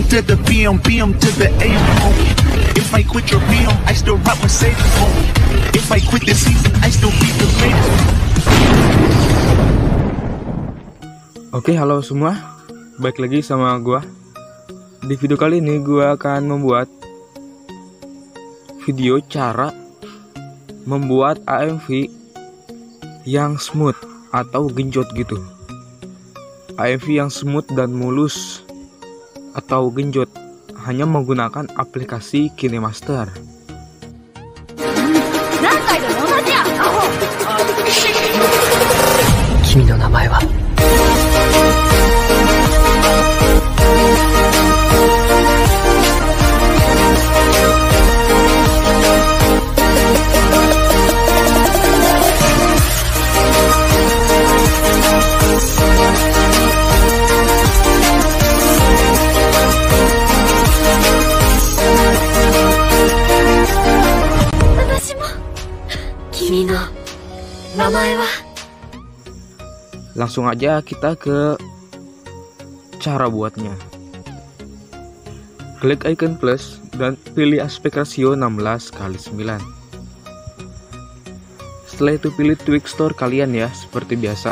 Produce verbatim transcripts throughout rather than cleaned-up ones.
to the B M, B M to the A M. If I quit your B M, I still rock Mercedes. If I quit the season, I still be the greatest. Oke, halo semua. Balik lagi sama gua. Di video kali ini gua akan membuat video cara membuat A M V yang smooth atau genjot gitu. A M V yang smooth dan mulus atau genjot hanya menggunakan aplikasi KineMaster. 君の名前は Langsung aja kita ke cara buatnya. Klik icon plus dan pilih aspek rasio enam belas kali sembilan. Setelah itu pilih Twixtor kalian ya, seperti biasa.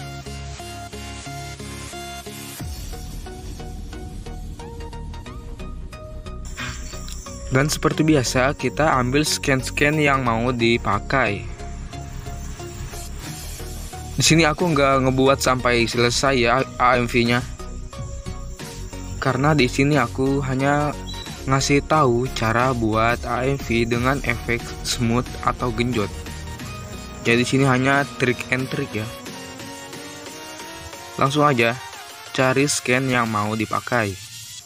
Dan seperti biasa kita ambil scan-scan yang mau dipakai. Di sini aku nggak ngebuat sampai selesai ya A M V-nya, karena di sini aku hanya ngasih tahu cara buat A M V dengan efek smooth atau genjot. Jadi sini hanya trik and trick ya. Langsung aja cari scan yang mau dipakai.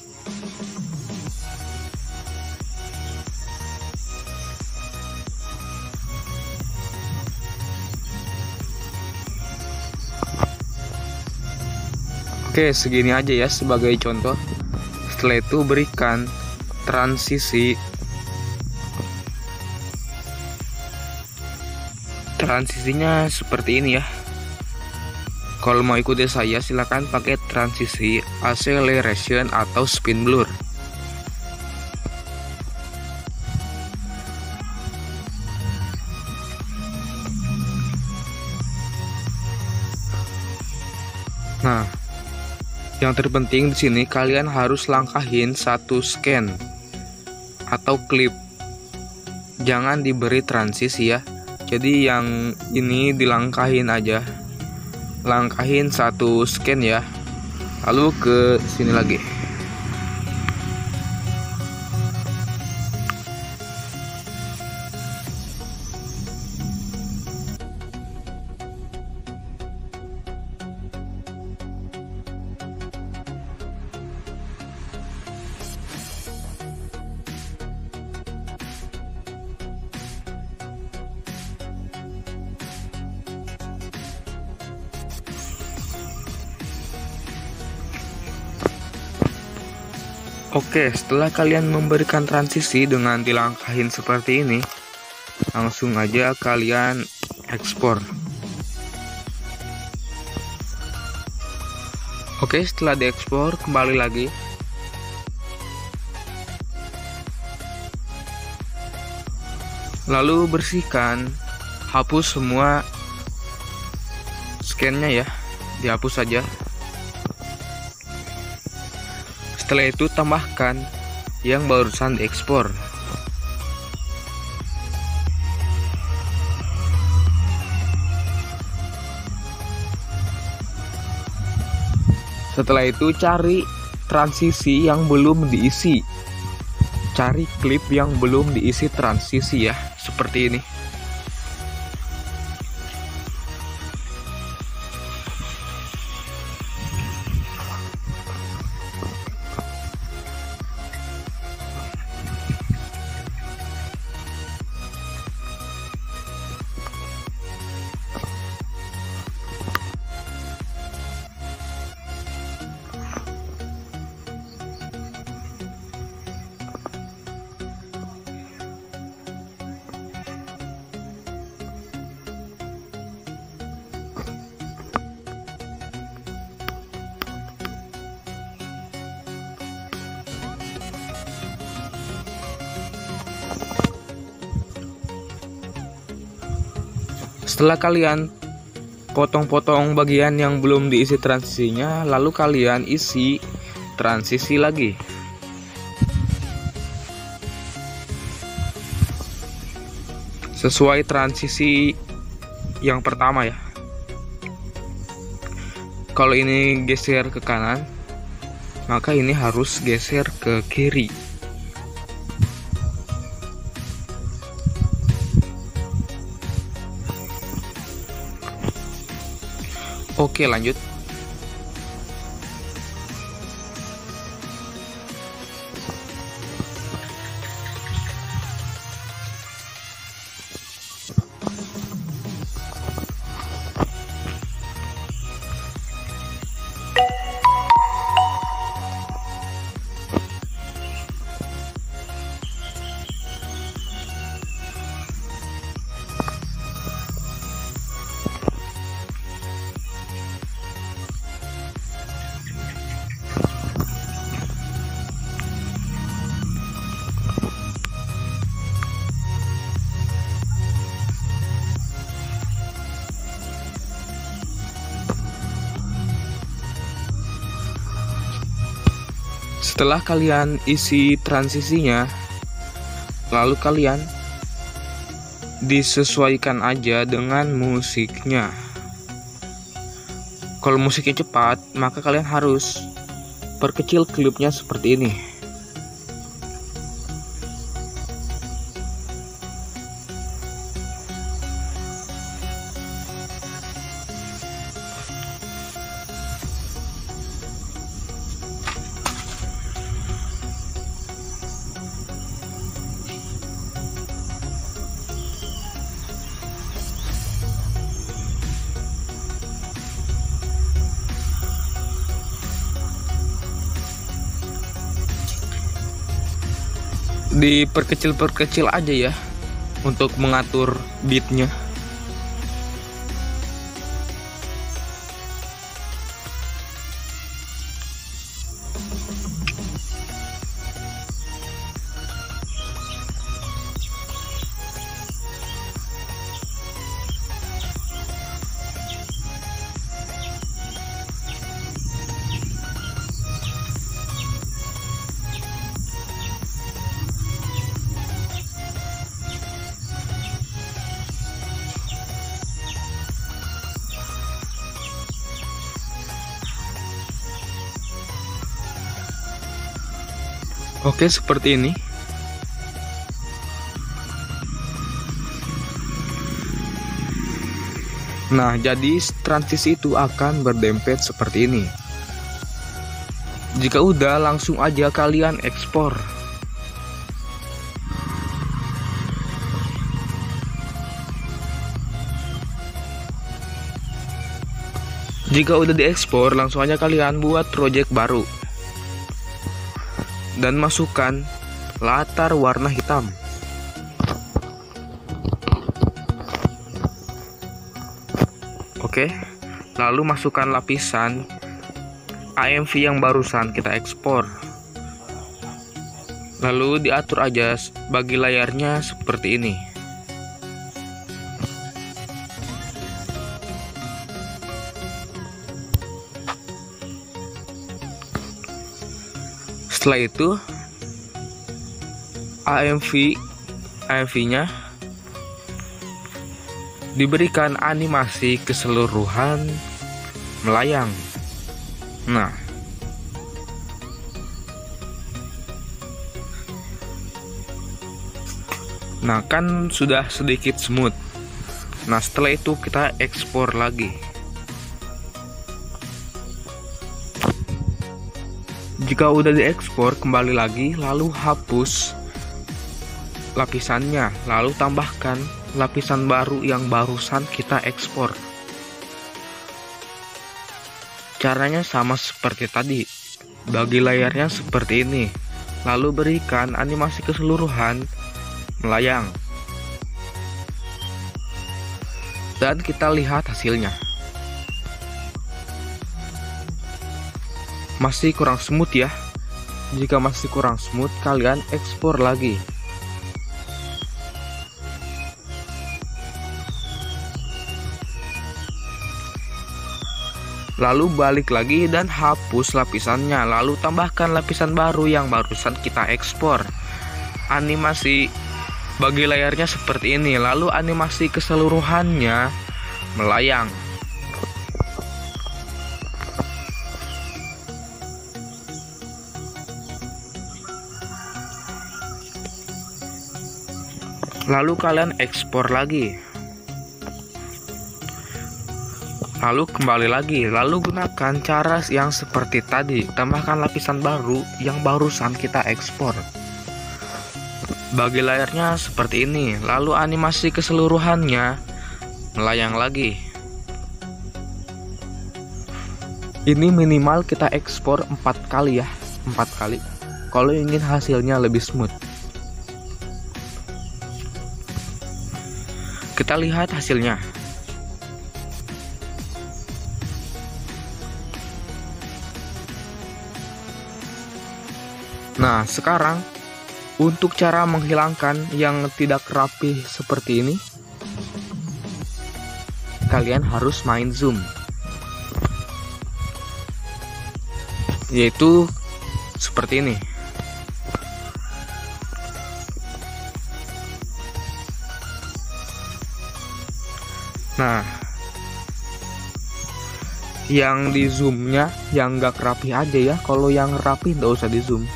Oke, segini aja ya sebagai contoh. Setelah itu berikan transisi Transisinya seperti ini ya. Kalau mau ikuti saya silahkan pakai transisi acceleration atau spin blur. Nah, yang terpenting di sini kalian harus langkahin satu scan atau klip. Jangan diberi transisi ya. Jadi yang ini dilangkahin aja. Langkahin satu scan ya. Lalu ke sini lagi. Oke, setelah kalian memberikan transisi dengan dilangkahin seperti ini, langsung aja kalian ekspor. Oke, setelah diekspor kembali lagi. Lalu bersihkan, hapus semua scan-nya ya, dihapus saja. Setelah itu tambahkan yang barusan diekspor. Setelah itu cari transisi yang belum diisi. Cari klip yang belum diisi transisi ya, seperti ini. Setelah kalian potong-potong bagian yang belum diisi transisinya, lalu kalian isi transisi lagi. Sesuai transisi yang pertama ya. Kalau ini geser ke kanan, maka ini harus geser ke kiri. Oke, lanjut. Setelah kalian isi transisinya, lalu kalian disesuaikan aja dengan musiknya. Kalau musiknya cepat, maka kalian harus perkecil klipnya seperti ini. Diperkecil-perkecil aja ya untuk mengatur beatnya. Oke, seperti ini. Nah, jadi transisi itu akan berdempet seperti ini. Jika udah, langsung aja kalian ekspor. Jika udah diekspor, langsung aja kalian buat project baru dan masukkan latar warna hitam. Oke, lalu masukkan lapisan A M V yang barusan kita ekspor. Lalu diatur aja bagi layarnya seperti ini. Setelah itu A M V A M V-nya diberikan animasi keseluruhan melayang. Nah, nah kan sudah sedikit smooth. Nah, setelah itu kita ekspor lagi. Jika udah diekspor, kembali lagi, lalu hapus lapisannya, lalu tambahkan lapisan baru yang barusan kita ekspor. Caranya sama seperti tadi, bagi layarnya seperti ini, lalu berikan animasi keseluruhan melayang, dan kita lihat hasilnya. Masih kurang smooth ya. Jika masih kurang smooth, kalian ekspor lagi. Lalu balik lagi dan hapus lapisannya. Lalu tambahkan lapisan baru yang barusan kita ekspor. Animasi bagi layarnya seperti ini. Lalu animasi keseluruhannya melayang. Lalu kalian ekspor lagi. Lalu kembali lagi. Lalu gunakan cara yang seperti tadi. Tambahkan lapisan baru yang barusan kita ekspor. Bagi layarnya seperti ini. Lalu animasi keseluruhannya melayang lagi. Ini minimal kita ekspor empat kali ya. empat kali. Kalau ingin hasilnya lebih smooth. Kita lihat hasilnya. Nah, sekarang untuk cara menghilangkan yang tidak rapi seperti ini, kalian harus main zoom. Yaitu seperti ini. Nah, yang di zoomnya yang gak rapi aja ya. Kalau yang rapi nggak usah di zoom.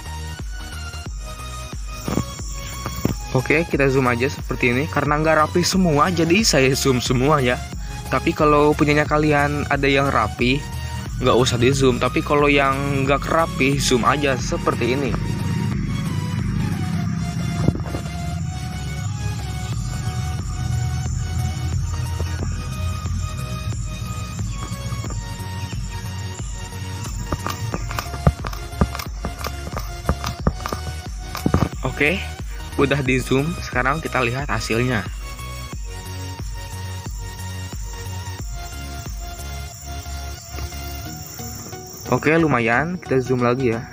Oke, kita zoom aja seperti ini. Karena nggak rapi semua, jadi saya zoom semua ya. Tapi kalau punyanya kalian ada yang rapi, nggak usah di zoom. Tapi kalau yang nggak rapi, zoom aja seperti ini. Oke, udah di zoom. Sekarang kita lihat hasilnya. Oke, lumayan. Kita zoom lagi ya.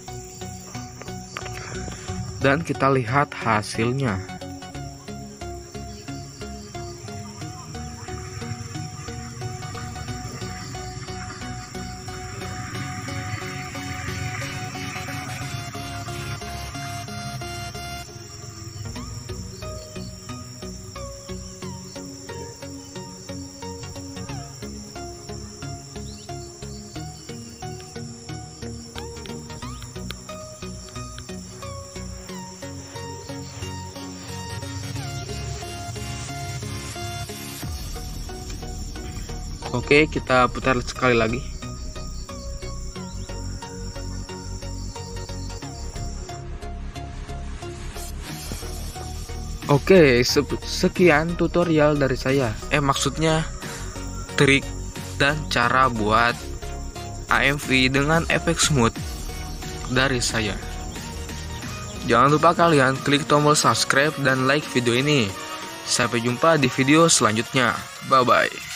Dan kita lihat hasilnya. Oke, kita putar sekali lagi. Oke, sekian tutorial dari saya. Eh, maksudnya trik dan cara buat A M V dengan efek smooth dari saya. Jangan lupa kalian klik tombol subscribe dan like video ini. Sampai jumpa di video selanjutnya. Bye-bye.